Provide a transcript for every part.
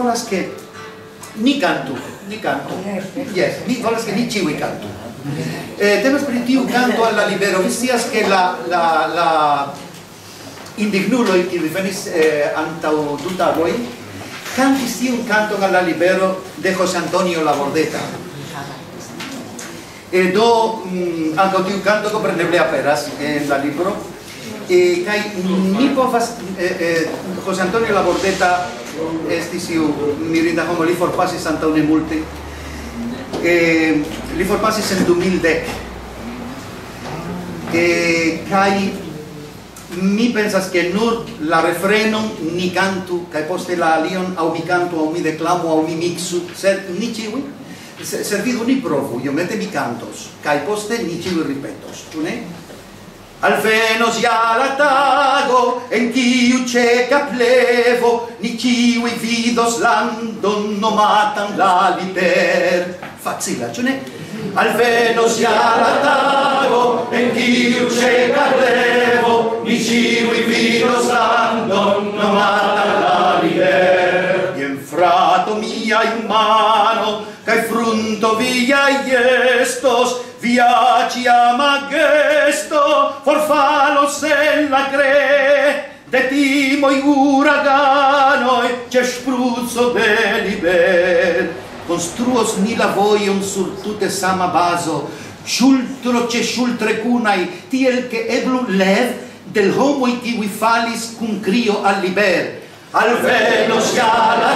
volas che ni cantu. Yes, mi volas che ni ciui cantu. Temas pri tiu canto alla libero. Vi scias che la indignuloi che venis antau 2 tagoi cantis tiun canton alla libero de José Antonio Labordeta. Do anche tiu canto compreneble aperas en la libro. Kai mi povas José Antonio Labordeta estis iu mirinda homo, li forpasis antaŭ ne multe. Li forpasis en 2010. Kai mi pensas che nur la refrenon ni cantu, kai poste la alion au mi cantu, au mi declamu, au mi mixu, sed ni ciui, servidu ni provu, io mette mi cantos, kai poste ni ciui ripetos, tu ne? Alvenos ja la tago, en kiu ceca plevo, ni ciui vidos landon nomatan la liber. Facila, tu ne? Alvenos ja la tago, en kiu ceca plevo, ni ciui vidos landon nomatan la liber. Ien frato mia in mano, cae frunto via estos, viaci ama gesto, forfalos en la cre, de timoi uraganoi, ce spruzzo de liber. Construos ni la voion sur tute sama baso, schultro ce schultre cunai, tiel che eblu lev del homoi kiwi falis cum crio al liber. Alvenos ja la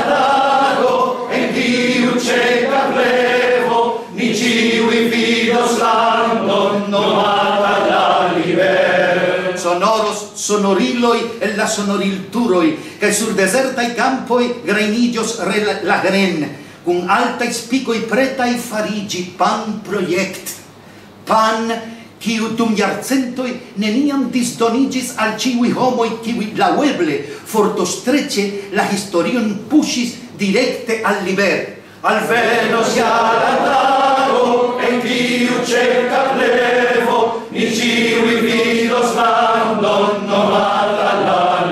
tago, en kiu ceca plevo, ni ciui vidos landon nomata la liber. Sonoros sonoriloi e la sonorilturoi, cae sur desertai campoi grainillos la gren, cum altai spicoi pretai farigi pan project. Pan, kiu dum jarcentoi neniam disdonigis al ciui homoi kiui laueble fortostrece la historion pushis directe al liber. Alvenos ja la tago, en kiu ceca plevo, ni ciui vidos landon nomata la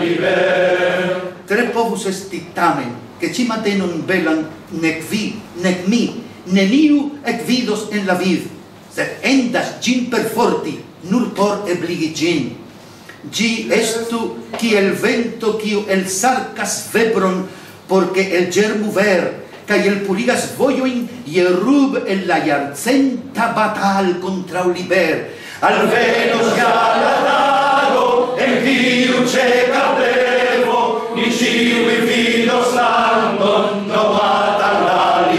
liber. Tre povus esti tamen, che ci matenon belan nec vi, nec mi, neniu et vidos en la vid, sed endas gin perforti, nur por ebligi gin. Gi estu kiel vento kiu elsarcas febron, porque el germu ver, cae el purigas voioin, ierub en la jarcenta batal contra u liber. Alvenos ja la tago, en kiu ceca plevo, ni ciui vidos landon nomata la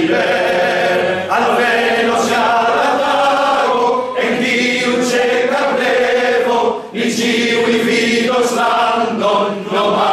liber. Alvenos ja la tago, en kiu ceca plevo, ni ciui vidos landon nomata